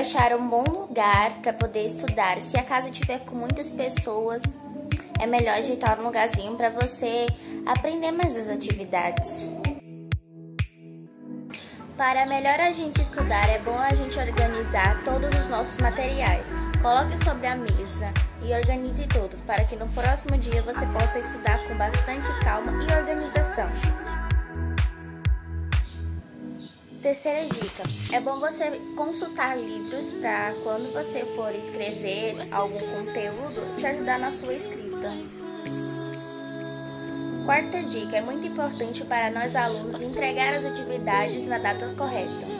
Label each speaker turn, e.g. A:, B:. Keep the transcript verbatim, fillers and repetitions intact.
A: achar um bom lugar para poder estudar. Se a casa tiver com muitas pessoas, é melhor ajeitar um lugarzinho para você aprender mais as atividades. Para melhor a gente estudar, é bom a gente organizar todos os nossos materiais. Coloque sobre a mesa e organize todos, para que no próximo dia você possa estudar com bastante calma e organização. Terceira dica, é bom você consultar livros para quando você for escrever algum conteúdo, te ajudar na sua escrita. Quarta dica, é muito importante para nós alunos entregar as atividades na data correta.